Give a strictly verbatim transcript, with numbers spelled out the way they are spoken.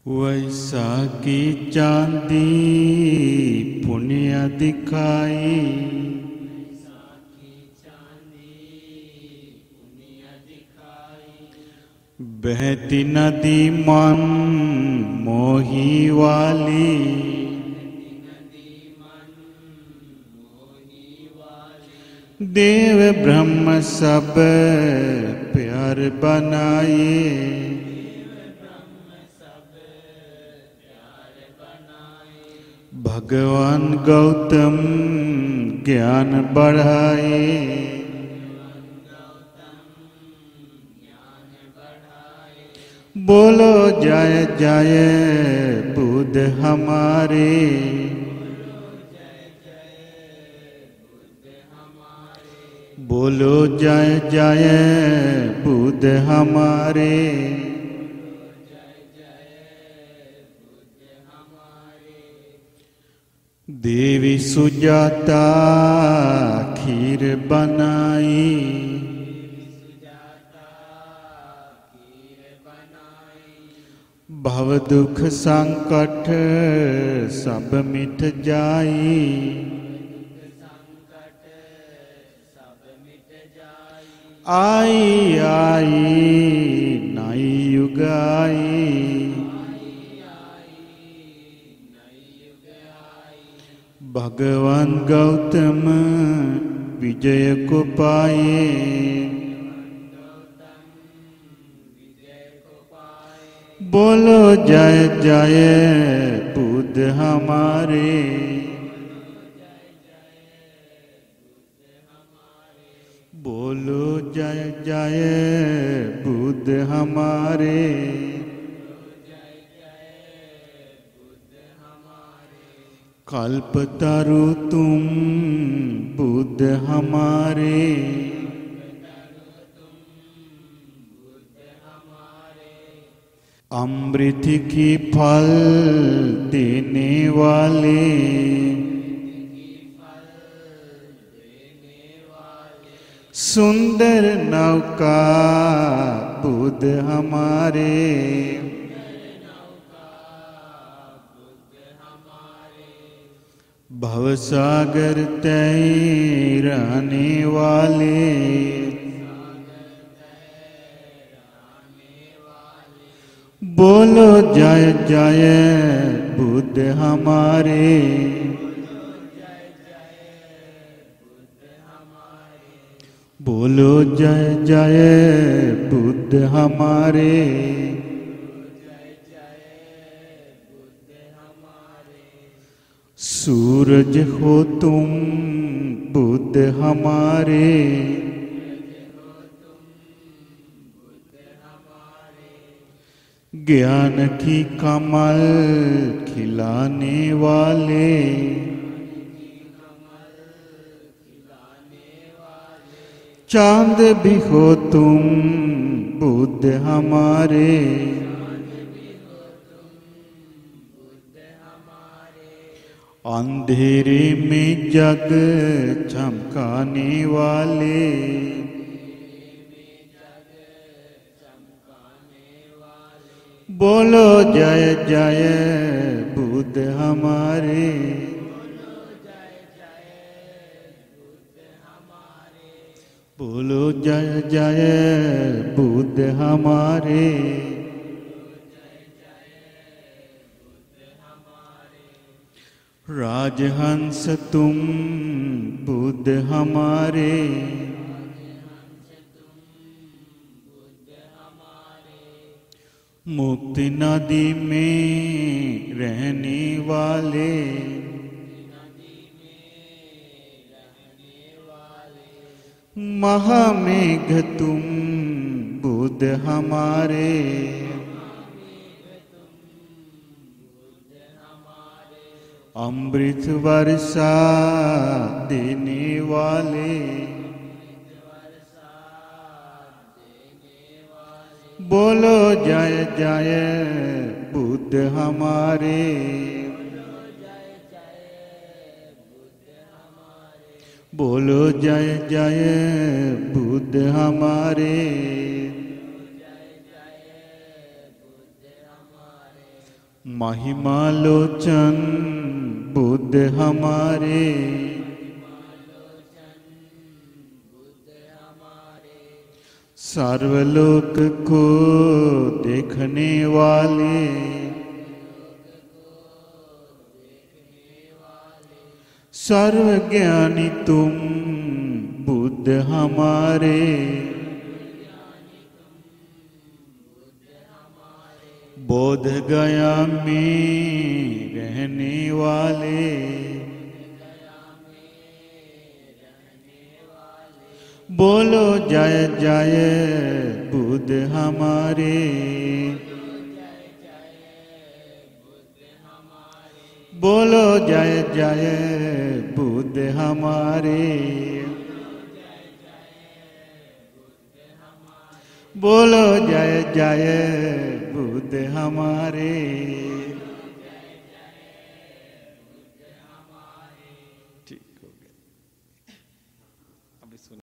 वैसाखी चांदी पुण्य दिखाई, बहती नदी मन मोही वाली, देव ब्रह्म सब प्यार बनाए, भगवान गौतम ज्ञान बढ़ाए, बोलो जय जय बुद्ध हमारे, बोलो जय जय बुद्ध हमारे, देवी सुजाता खीर बनाई, भव दुख संकट सब मिट जाई, आई आई नई युग आई, भगवान गौतम विजय को पाए, बोलो जय जय बुद्ध हमारे, बोलो जय जय बुद्ध हमारे, कल्पतरु तुम बुद्ध हमारे, अमृत की फल देने वाले, सुंदर नौका बुद्ध हमारे, भवसागर तैराने वाले, बोलो जय जय बुद्ध हमारे, बोलो जय जय बुद्ध हमारे, सूरज हो तुम बुद्ध हमारे, ज्ञान की कमल खिलाने वाले, चांद भी हो तुम बुद्ध हमारे, अंधेरे में जग चमकाने वाले, बोलो जय जय बुद्ध हमारे, बोलो जय जय बुद्ध हमारे, राजहंस तुम बुद्ध हमारे, मुक्ति नदी में रहने वाले, महामेघ तुम बुद्ध हमारे, अमृत वर्षा देने वाले, बोलो जय जय बुद्ध हमारे, बोलो जय जय बुद्ध हमारे, महिमालोचन बुद्ध हमारे, सर्वलोक को देखने वाले, सर्वज्ञानी तुम बुद्ध हमारे, बोध गया में रहने वाले, बोलो जय जय बुद्ध हमारे, बोलो जय जय बुद्ध हमारे, बोलो जय जय बुद्ध हमारे। ठीक हो।